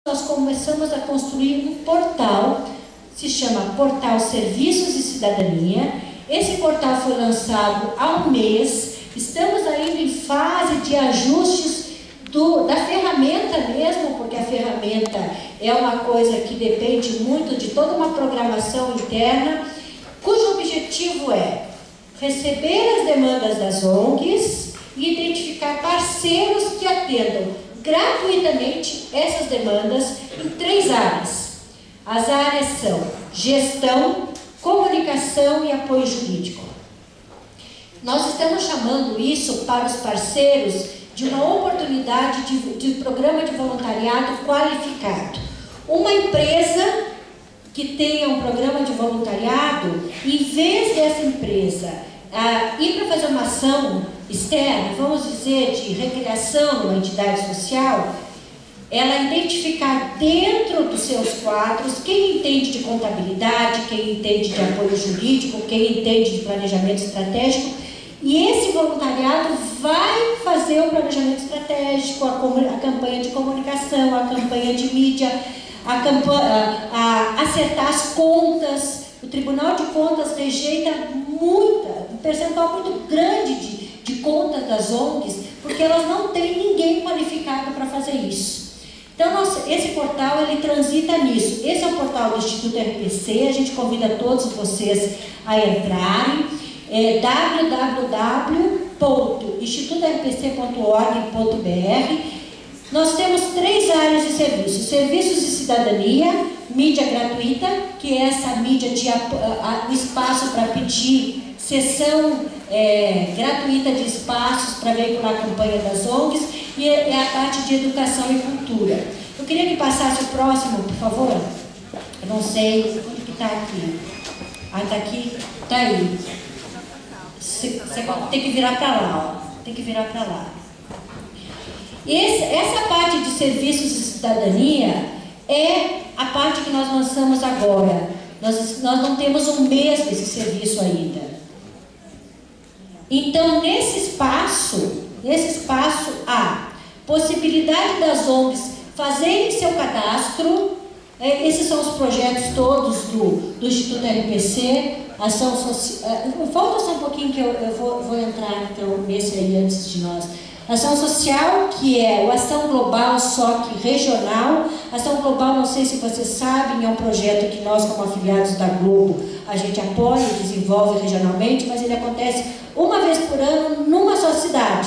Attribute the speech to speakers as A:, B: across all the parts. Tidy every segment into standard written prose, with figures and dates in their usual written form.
A: nós começamos a construir um portal, se chama Portal Serviços e Cidadania. Esse portal foi lançado há um mês, estamos ainda em fase de ajustes da ferramenta mesmo, porque a ferramenta é uma coisa que depende muito de toda uma programação interna, cujo objetivo é receber as demandas das ONGs e identificar parceiros que atendam gratuitamente essas demandas em 3 áreas. As áreas são gestão, comunicação e apoio jurídico. Nós estamos chamando isso para os parceiros de uma oportunidade de programa de voluntariado qualificado. Uma empresa que tenha um programa de voluntariado, em vez dessa empresa ir para fazer uma ação externa, vamos dizer, de recreação numa entidade social, ela identificar dentro dos seus quadros quem entende de contabilidade, quem entende de apoio jurídico, quem entende de planejamento estratégico, e esse voluntariado vai fazer o planejamento estratégico, a campanha de comunicação, a campanha de mídia, a acertar as contas. O Tribunal de Contas rejeita um percentual muito grande de contas das ONGs, porque elas não têm ninguém qualificado para fazer isso. Então, esse portal, ele transita nisso. Esse é o portal do Instituto RPC, a gente convida todos vocês a entrarem. É www.institutorpc.org.br. Nós temos 3 áreas de serviços: serviços de cidadania, mídia gratuita, que é essa mídia de o espaço para pedir sessão gratuita de espaços para veicular a campanha das ONGs, e a parte de educação e cultura. Eu queria que passasse o próximo, por favor. Eu não sei onde que está aqui. Ah, está aqui? Está aí. Você tem que virar para lá, ó. Tem que virar para lá. Essa parte de serviços de cidadania é a parte que nós lançamos agora. Nós não temos um mês desse serviço ainda. Então, nesse espaço há possibilidade das ONGs fazerem seu cadastro. Esses são os projetos todos do Instituto RPC. Ação social. Falta só um pouquinho que eu vou entrar então nesse aí antes de nós. Ação social, que é o Ação Global, só que regional. Ação Global, não sei se vocês sabem, é um projeto que nós, como afiliados da Globo, a gente apoia e desenvolve regionalmente, mas ele acontece uma vez por ano numa só cidade.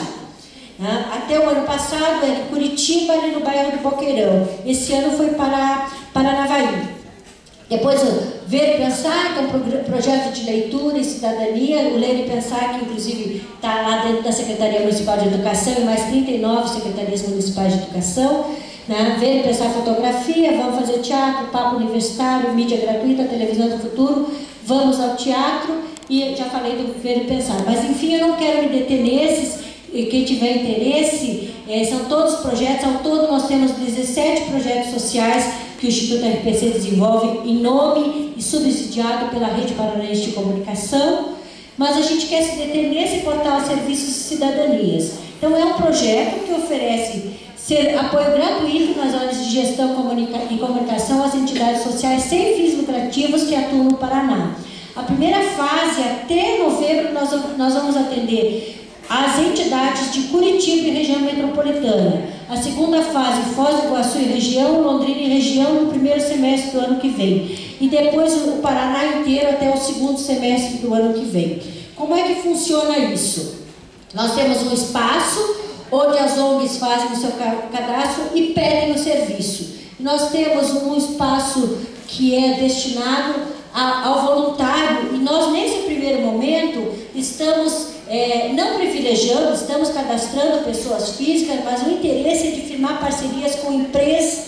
A: Até o ano passado era em Curitiba, ali no bairro do Boqueirão. Esse ano foi para Paranavaí. Depois, Ver e Pensar, que é um projeto de leitura e cidadania. O Ler e Pensar, que inclusive está lá dentro da Secretaria Municipal de Educação e mais 39 secretarias municipais de educação. Ver e Pensar Fotografia, vamos fazer teatro, papo universitário, mídia gratuita, televisão do futuro, vamos ao teatro, e já falei do Ver e Pensar. Mas enfim, eu não quero me deter nesses. Quem tiver interesse, são todos projetos. Ao todo nós temos 17 projetos sociais que o Instituto RPC desenvolve em nome e subsidiado pela Rede Paranaense de Comunicação, mas a gente quer se deter nesse portal Serviços e Cidadanias. Então é um projeto que oferece apoio gratuito nas áreas de gestão e comunicação às entidades sociais sem fins lucrativos que atuam no Paraná. A primeira fase, até novembro, nós vamos atender as entidades de Curitiba e região metropolitana. A segunda fase, Foz do Iguaçu e região, Londrina e região, no primeiro semestre do ano que vem. E depois o Paraná inteiro até o segundo semestre do ano que vem. Como é que funciona isso? Nós temos um espaço onde as ONGs fazem o seu cadastro e pedem o serviço. Nós temos um espaço que é destinado ao voluntário, e nós, nesse primeiro momento, estamos não privilegiando, estamos cadastrando pessoas físicas, mas o interesse é de firmar parcerias com empresas,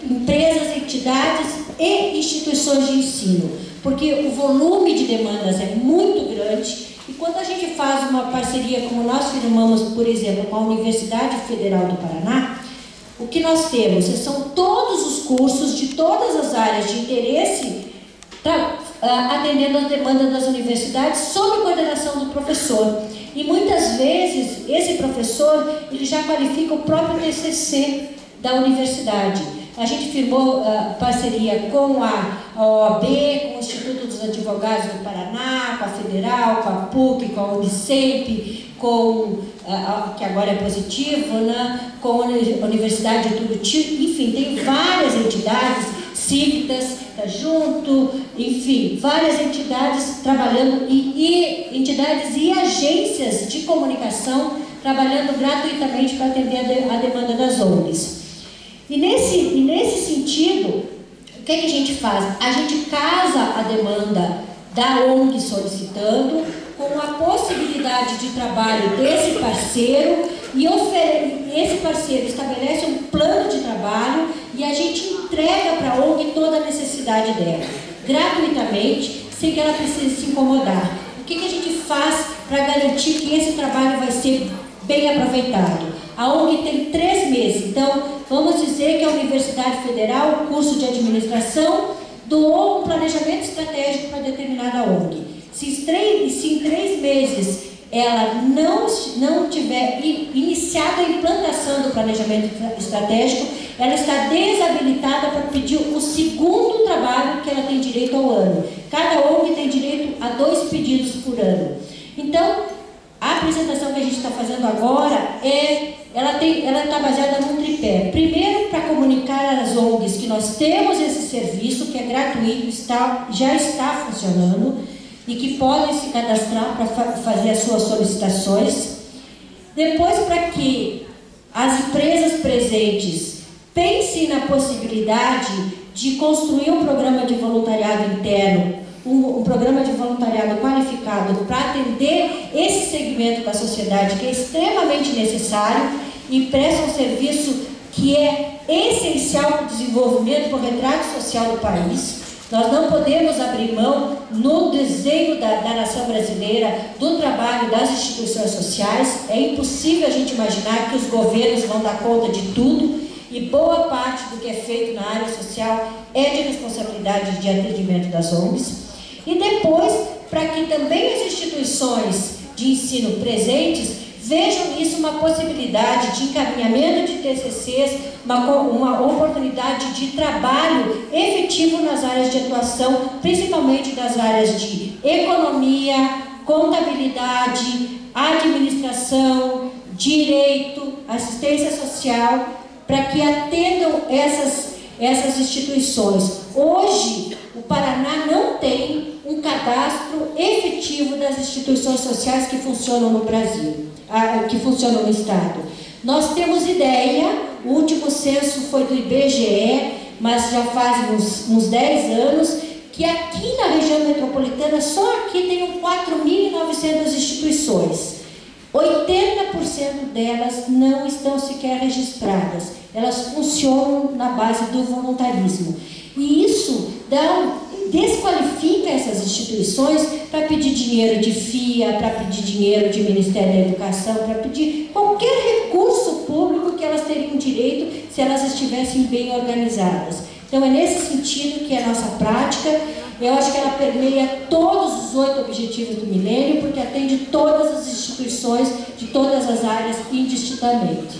A: entidades e instituições de ensino, porque o volume de demandas é muito grande, e quando a gente faz uma parceria como nós firmamos, por exemplo, com a Universidade Federal do Paraná, o que nós temos são todos os cursos de todas as áreas de interesse atendendo as demandas das universidades sob coordenação do professor. E muitas vezes esse professor ele já qualifica o próprio TCC da universidade. a gente firmou parceria com a OAB, com o Instituto dos Advogados do Paraná, com a Federal, com a PUC, com a Unicep, com, que agora é positivo, né? Com a Universidade de Turuti, enfim, tem várias entidades, Civitas está junto, enfim, várias entidades trabalhando, e entidades e agências de comunicação trabalhando gratuitamente para atender a demanda das ONGs. E nesse sentido, o que a gente faz? A gente casa a demanda da ONG solicitando com a possibilidade de trabalho desse parceiro, e esse parceiro estabelece um plano de trabalho e a gente entrega para a ONG toda a necessidade dela, gratuitamente, sem que ela precise se incomodar. O que a gente faz para garantir que esse trabalho vai ser bem aproveitado? A ONG tem 3 meses, então vamos dizer que a Universidade Federal, o curso de administração, doou um planejamento estratégico para determinada ONG. Se em 3 meses ela não tiver iniciado a implantação do planejamento estratégico, ela está desabilitada para pedir o segundo trabalho que ela tem direito ao ano. Cada ONG tem direito a 2 pedidos por ano. Então, a apresentação que a gente está fazendo agora ela está baseada num tripé. Primeiro, para comunicar às ONGs que nós temos esse serviço, que é gratuito, já está funcionando, e que podem se cadastrar para fazer as suas solicitações. Depois, para que as empresas presentes pensem na possibilidade de construir um programa de voluntariado interno, um programa de voluntariado qualificado para atender esse segmento da sociedade que é extremamente necessário e presta um serviço que é essencial para o desenvolvimento, para o retrato social do país. Nós não podemos abrir mão, no desenho da nação brasileira, do trabalho das instituições sociais. É impossível a gente imaginar que os governos vão dar conta de tudo, e boa parte do que é feito na área social é de responsabilidade de atendimento das ONGs. E depois, para que também as instituições de ensino presentes vejam isso uma possibilidade de encaminhamento de TCCs, uma oportunidade de trabalho efetivo nas áreas de atuação, principalmente das áreas de economia, contabilidade, administração, direito, assistência social, para que atendam essas instituições. Hoje, o Paraná não tem um cadastro efetivo das instituições sociais que funcionam no Brasil, que funcionam no Estado. Nós temos ideia, o último censo foi do IBGE, mas já faz uns 10 anos, que aqui na região metropolitana, só aqui tem 4.900 instituições. 80% delas não estão sequer registradas, elas funcionam na base do voluntarismo. E isso desqualifica essas instituições para pedir dinheiro de FIA, para pedir dinheiro de Ministério da Educação, para pedir qualquer recurso público que elas teriam direito se elas estivessem bem organizadas. Então é nesse sentido que é a nossa prática. Eu acho que ela permeia todos os 8 objetivos do milênio, porque atende todas as instituições de todas as áreas indistintamente.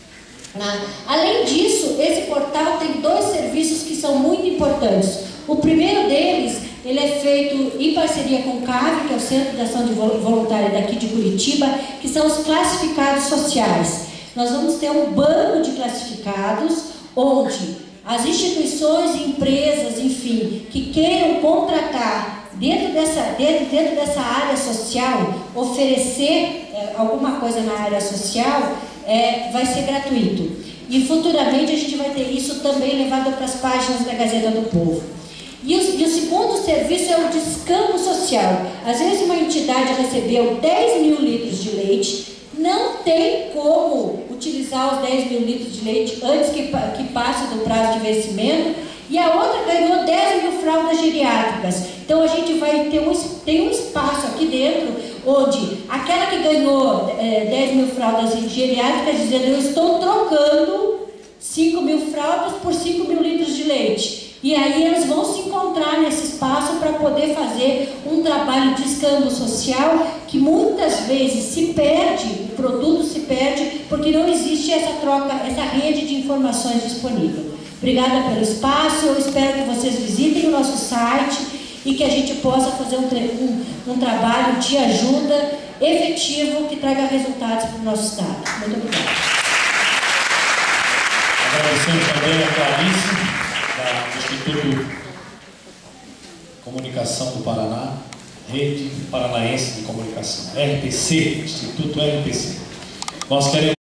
A: Além disso, esse portal tem 2 serviços que são muito importantes. O primeiro deles, ele é feito em parceria com o CAV, que é o Centro de Ação Voluntária daqui de Curitiba, que são os classificados sociais. Nós vamos ter um banco de classificados, onde as instituições e empresas, enfim, que queiram contratar dentro dessa área social, oferecer alguma coisa na área social, vai ser gratuito. E futuramente a gente vai ter isso também levado para as páginas da Gazeta do Povo. E o segundo serviço é o descampo social. Às vezes uma entidade recebeu 10 mil litros de leite, não tem como utilizar os 10 mil litros de leite antes que passe do prazo de vencimento, e a outra ganhou 10 mil fraldas geriátricas. Então a gente vai ter tem um espaço aqui dentro, onde aquela que ganhou 10 mil fraldas geriátricas, dizendo: eu estou trocando 5 mil fraldas por 5 mil litros de leite. E aí eles vão se encontrar nesse espaço para poder fazer um trabalho de escambo social que muitas vezes se perde, o produto se perde, porque não existe essa troca, essa rede de informações disponível. Obrigada pelo espaço, eu espero que vocês visitem o nosso site e que a gente possa fazer um trabalho de ajuda efetivo que traga resultados para o nosso Estado. Muito obrigada.
B: Agradecemos também a Clarice, do Instituto Comunicação do Paraná, Rede Paranaense de Comunicação, RPC, Instituto RPC. Nós queremos